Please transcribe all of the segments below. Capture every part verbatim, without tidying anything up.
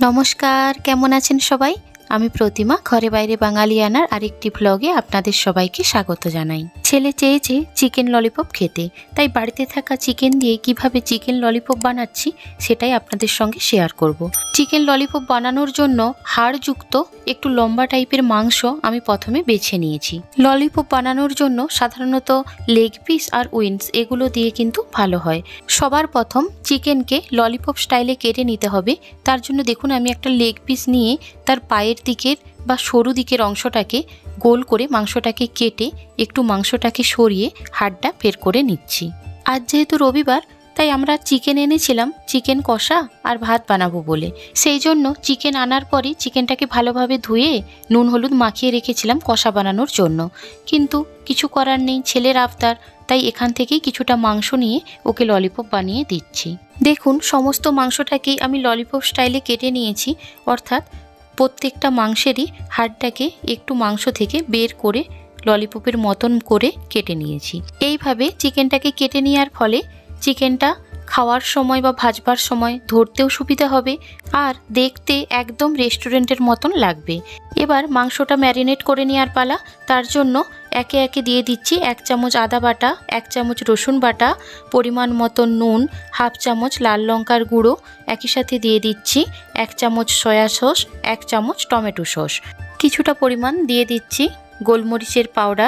নমস্কার, কেমন আছেন সবাই? আমি প্রতিমা ঘরে বাইরে বাঙালিয়ানার আরেকটি ব্লগে আপনাদের সবাইকে স্বাগত জানাই। ছেলে চেয়েছে চিকেন ললিপপ খেতে, তাই বাড়িতে থাকা চিকেন দিয়ে কিভাবে চিকেন ললিপপ বানাচ্ছি সেটাই আপনাদের সঙ্গে শেয়ার করব। চিকেন ললিপপ বানানোর জন্য হাড়যুক্ত একটু লম্বা টাইপের মাংস আমি প্রথমে বেছে নিয়েছি। ললিপপ বানানোর জন্য সাধারণত লেগ পিস আর উইংস এগুলো দিয়ে কিন্তু ভালো হয়। সবার প্রথম চিকেনকে ললিপপ স্টাইলে কেটে নিতে হবে। তার জন্য দেখুন আমি একটা লেগ পিস নিয়ে তার পায়ের দিকের বা সরু দিকের অংশটাকে গোল করে মাংসটাকে কেটে একটু মাংসটাকে সরিয়ে হাড়টা বের করে নিচ্ছি। আজ যেহেতু রবিবার, তাই আমরা চিকেন এনেছিলাম চিকেন কষা আর ভাত বানাবো বলে। সেই জন্য চিকেন আনার পরই চিকেনটাকে ভালোভাবে ধুয়ে নুন হলুদ মাখিয়ে রেখেছিলাম কষা বানানোর জন্য। কিন্তু কিছু করার নেই, ছেলের আবদার, তাই এখান থেকেই কিছুটা মাংস নিয়ে ওকে ললিপপ বানিয়ে দিচ্ছি। দেখুন সমস্ত মাংসটাকেই আমি ললিপপ স্টাইলে কেটে নিয়েছি, অর্থাৎ প্রত্যেকটা মাংসেরই হাড়টাকে একটু মাংস থেকে বের করে ললিপপের মতন করে কেটে নিয়েছি। এইভাবে চিকেনটাকে কেটে নেওয়ার ফলে চিকেনটা খাওয়ার সময় বা ভাজবার সময় ধরতেও সুবিধা হবে আর দেখতে একদম রেস্টুরেন্টের মতন লাগবে। এবার মাংসটা ম্যারিনেট করে নেওয়ার পালা। তার জন্য একে একে দিয়ে দিচ্ছি এক চামচ আদা বাটা, এক চামচ রসুন বাটা, পরিমাণ মতো নুন, হাফ চামচ লাল লঙ্কার গুঁড়ো, একই সাথে দিয়ে দিচ্ছি এক চামচ সয়া সস, এক চামচ টমেটো সস, কিছুটা পরিমাণ দিয়ে দিচ্ছি গোলমরিচের পাউডার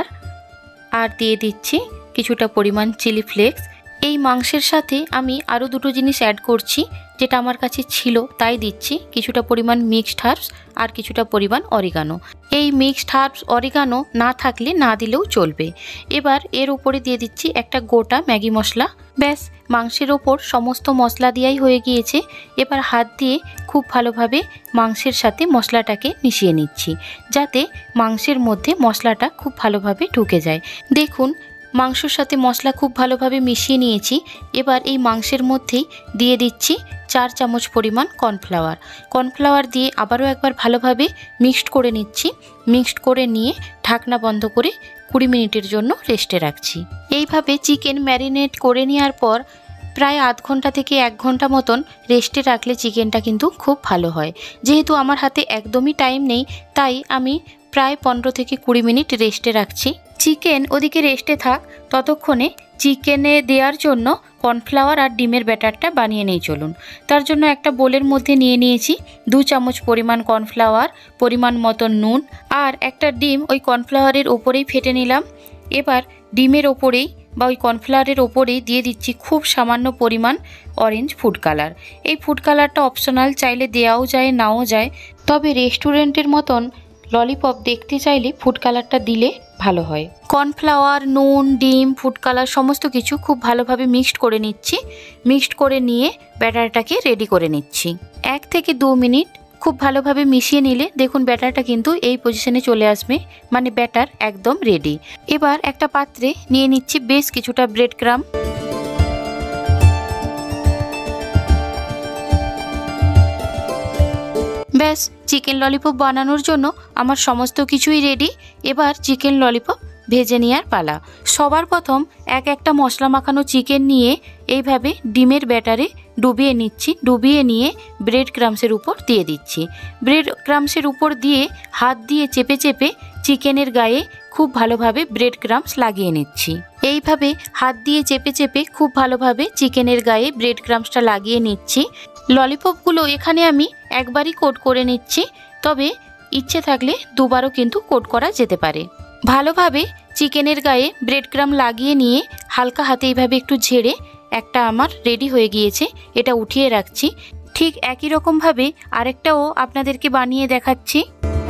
আর দিয়ে দিচ্ছি কিছুটা পরিমাণ চিলি ফ্লেক্স। এই মাংসের সাথে আমি আরও দুটো জিনিস অ্যাড করছি, যেটা আমার কাছে ছিল তাই দিচ্ছি, কিছুটা পরিমাণ মিক্সড হার্বস আর কিছুটা পরিমাণ অরিগানো। এই মিক্সড হার্বস অরিগানো না থাকলে না দিলেও চলবে। এবার এর উপরে দিয়ে দিচ্ছি একটা গোটা ম্যাগি মশলা। ব্যাস, মাংসের ওপর সমস্ত মশলা দিয়াই হয়ে গিয়েছে। এবার হাত দিয়ে খুব ভালোভাবে মাংসের সাথে মশলাটাকে মিশিয়ে নিচ্ছি, যাতে মাংসের মধ্যে মশলাটা খুব ভালোভাবে ঢুকে যায়। দেখুন মাংসের সাথে মশলা খুব ভালোভাবে মিশিয়ে নিয়েছি। এবার এই মাংসের মধ্যেই দিয়ে দিচ্ছি চার চামচ পরিমাণ কর্নফ্লাওয়ার। কর্নফ্লাওয়ার দিয়ে আবারও একবার ভালোভাবে মিক্সড করে নিচ্ছি। মিক্সড করে নিয়ে ঢাকনা বন্ধ করে কুড়ি মিনিটের জন্য রেস্টে রাখছি। এইভাবে চিকেন ম্যারিনেট করে নেওয়ার পর প্রায় আধ ঘন্টা থেকে এক ঘন্টা মতন রেস্টে রাখলে চিকেনটা কিন্তু খুব ভালো হয়। যেহেতু আমার হাতে একদমই টাইম নেই, তাই আমি প্রায় পনেরো থেকে কুড়ি মিনিট রেস্টে রাখছি। চিকেন ওদিকে রেস্টে থাক, ততক্ষণে চিকেনে দেওয়ার জন্য কর্নফ্লাওয়ার আর ডিমের ব্যাটারটা বানিয়ে নেই চলুন। তার জন্য একটা বোলের মধ্যে নিয়ে নিয়েছি দু চামচ পরিমাণ কর্নফ্লাওয়ার, পরিমাণ মতো নুন আর একটা ডিম ওই কর্নফ্লাওয়ারের ওপরেই ফেটে নিলাম। এবার ডিমের ওপরেই বা ওই কর্নফ্লাওয়ারের ওপরেই দিয়ে দিচ্ছি খুব সামান্য পরিমাণ অরেঞ্জ ফুড কালার। এই ফুড কালারটা অপশনাল, চাইলে দেওয়াও যায় নাও যায়, তবে রেস্টুরেন্টের মতন ললিপপ দেখতে চাইলে ফুড কালারটা দিলে ভালো হয়। কর্নফ্লাওয়ার, নুন, ডিম, ফুড কালার সমস্ত কিছু খুব ভালোভাবে মিক্সড করে নিচ্ছি। মিক্সড করে নিয়ে ব্যাটারটাকে রেডি করে নিচ্ছি। এক থেকে দু মিনিট খুব ভালোভাবে মিশিয়ে নিলে দেখুন ব্যাটারটা কিন্তু এই পজিশনে চলে আসবে, মানে ব্যাটার একদম রেডি। এবার একটা পাত্রে নিয়ে নিচ্ছি বেশ কিছুটা ব্রেড ক্রাম্ব। ব্যাস, চিকেন ললিপপ বানানোর জন্য আমার সমস্ত কিছুই রেডি। এবার চিকেন ললিপপ ভেজে নেওয়ার পালা। সবার প্রথম এক একটা মশলা মাখানো চিকেন নিয়ে এইভাবে ডিমের ব্যাটারে ডুবিয়ে নিচ্ছি। ডুবিয়ে নিয়ে ব্রেড ক্রাম্বসের উপর দিয়ে দিচ্ছি। ব্রেড ক্রাম্বসের উপর দিয়ে হাত দিয়ে চেপে চেপে চিকেনের গায়ে খুব ভালোভাবে ব্রেড ক্রাম্বস লাগিয়ে নিচ্ছি। এইভাবে হাত দিয়ে চেপে চেপে খুব ভালোভাবে চিকেনের গায়ে ব্রেড ক্রাম্বসটা লাগিয়ে নিচ্ছি। ললিপপগুলো এখানে আমি একবারই কোট করে নিচ্ছি, তবে ইচ্ছে থাকলে দুবারও কিন্তু কোট করা যেতে পারে। ভালোভাবে চিকেনের গায়ে ব্রেড ক্রাম্ব লাগিয়ে নিয়ে হালকা হাতে এইভাবে একটু ঝেড়ে একটা আমার রেডি হয়ে গিয়েছে, এটা উঠিয়ে রাখছি। ঠিক একই রকমভাবে আরেকটাও আপনাদেরকে বানিয়ে দেখাচ্ছি।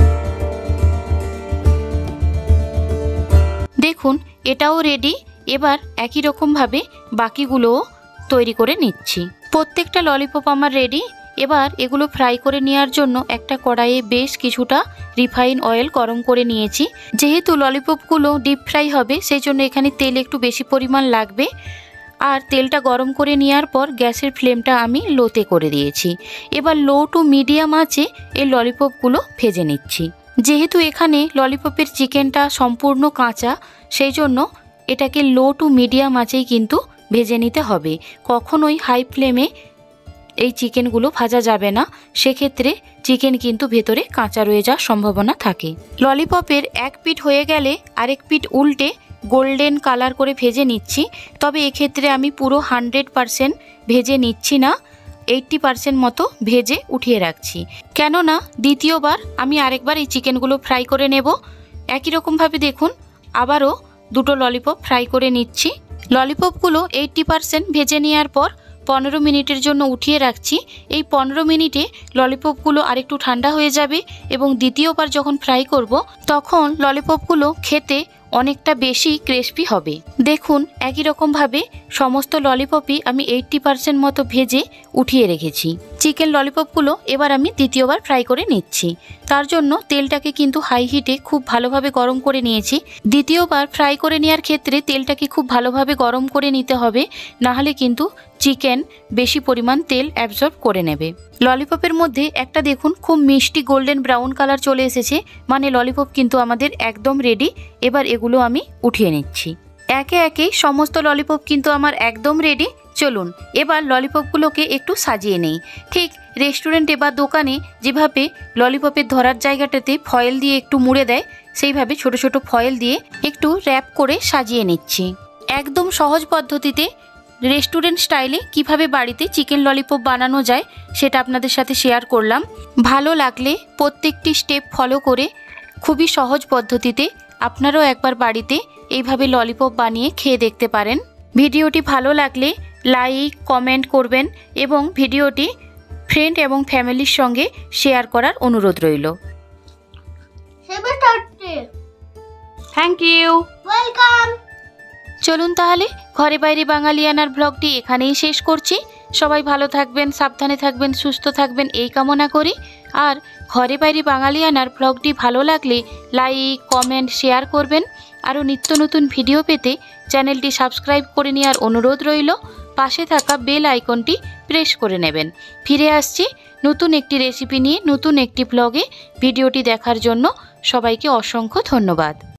দেখুন এটাও রেডি। এবার একই রকমভাবে বাকিগুলোও তৈরি করে নিচ্ছি। প্রত্যেকটা ললিপপ আমার রেডি। এবার এগুলো ফ্রাই করে নেওয়ার জন্য একটা কড়াইয়ে বেশ কিছুটা রিফাইন অয়েল গরম করে নিয়েছি। যেহেতু ললিপপগুলো ডিপ ফ্রাই হবে, সেই জন্য এখানে তেল একটু বেশি পরিমাণ লাগবে। আর তেলটা গরম করে নেওয়ার পর গ্যাসের ফ্লেমটা আমি লোতে করে দিয়েছি। এবার লো টু মিডিয়াম আঁচে এই ললিপপগুলো ভেজে নিচ্ছি। যেহেতু এখানে ললিপপের চিকেনটা সম্পূর্ণ কাঁচা, সেই জন্য এটাকে লো টু মিডিয়াম আঁচেই কিন্তু ভেজে নিতে হবে। কখনোই হাই ফ্লেমে এই চিকেনগুলো ভাজা যাবে না, সেক্ষেত্রে চিকেন কিন্তু ভেতরে কাঁচা রয়ে যাওয়ার সম্ভাবনা থাকে। ললিপপের এক পিঠ হয়ে গেলে আরেক পিঠ উল্টে গোল্ডেন কালার করে ভেজে নিচ্ছি। তবে এক্ষেত্রে আমি পুরো হান্ড্রেড পারসেন্ট ভেজে নিচ্ছি না, এইট্টি পারসেন্ট মতো ভেজে উঠিয়ে রাখছি। কেননা দ্বিতীয়বার আমি আরেকবার এই চিকেনগুলো ফ্রাই করে নেব। একই রকমভাবে দেখুন আবারও দুটো ললিপপ ফ্রাই করে নিচ্ছি। ললিপপগুলো এইট্টি পারসেন্ট ভেজে নেওয়ার পর পনেরো মিনিটের জন্য উঠিয়ে রাখছি। এই পনেরো মিনিটে ললিপপগুলো আরেকটু ঠান্ডা হয়ে যাবে এবং দ্বিতীয়বার যখন ফ্রাই করব তখন ললিপপগুলো খেতে অনেকটা বেশি ক্রিস্পি হবে। দেখুন একই রকমভাবে সমস্ত ললিপপই আমি এইট্টি পারসেন্ট মতো ভেজে উঠিয়ে রেখেছি। চিকেন ললিপপগুলো এবার আমি দ্বিতীয়বার ফ্রাই করে নিচ্ছি। তার জন্য তেলটাকে কিন্তু হাই হিটে খুব ভালোভাবে গরম করে নিয়েছি। দ্বিতীয়বার ফ্রাই করে নেওয়ার ক্ষেত্রে তেলটাকে খুব ভালোভাবে গরম করে নিতে হবে, নাহলে কিন্তু চিকেন বেশি পরিমাণ তেল অ্যাবজর্ব করে নেবে। ললিপপের মধ্যে একটা দেখুন খুব মিষ্টি গোল্ডেন ব্রাউন কালার চলে এসেছে, মানে ললিপপ কিন্তু আমাদের একদম রেডি। এবার এগুলো আমি উঠিয়ে নিচ্ছি। একে একে সমস্ত ললিপপ কিন্তু আমার একদম রেডি। চলুন এবার ললিপপগুলোকে একটু সাজিয়ে নেই। ঠিক রেস্টুরেন্টে বা দোকানে যেভাবে ললিপপের ধরার জায়গাটাতে ফয়েল দিয়ে একটু মুড়ে দেয়, সেইভাবে ছোট ছোট ফয়েল দিয়ে একটু র্যাপ করে সাজিয়ে নিচ্ছি। একদম সহজ পদ্ধতিতে রেস্টুরেন্ট স্টাইলে কিভাবে বাড়িতে চিকেন ললিপপ বানানো যায় সেটা আপনাদের সাথে শেয়ার করলাম। ভালো লাগলে প্রত্যেকটি স্টেপ ফলো করে খুবই সহজ পদ্ধতিতে আপনারাও একবার বাড়িতে এইভাবে ললিপপ বানিয়ে খেয়ে দেখতে পারেন। ভিডিওটি ভালো লাগলে লাইক কমেন্ট করবেন এবং ভিডিওটি ফ্রেন্ড এবং ফ্যামিলির সঙ্গে শেয়ার করার অনুরোধ রইল। Thank you, welcome. চলুন তাহলে ঘরে বাইরে বাঙালিয়ানার ব্লগটি এখানেই শেষ করছি। সবাই ভালো থাকবেন, সাবধানে থাকবেন, সুস্থ থাকবেন এই কামনা করি। আর ঘরে বাইরে বাঙালিয়ানার ব্লগটি ভালো লাগলে লাইক কমেন্ট শেয়ার করবেন। আরও নিত্য নতুন ভিডিও পেতে চ্যানেলটি সাবস্ক্রাইব করে নেওয়ার অনুরোধ রইল। পাশে থাকা বেল আইকনটি প্রেস করে নেবেন। ফিরে আসছি নতুন একটি রেসিপি নিয়ে নতুন একটি ব্লগে। ভিডিওটি দেখার জন্য সবাইকে অসংখ্য ধন্যবাদ।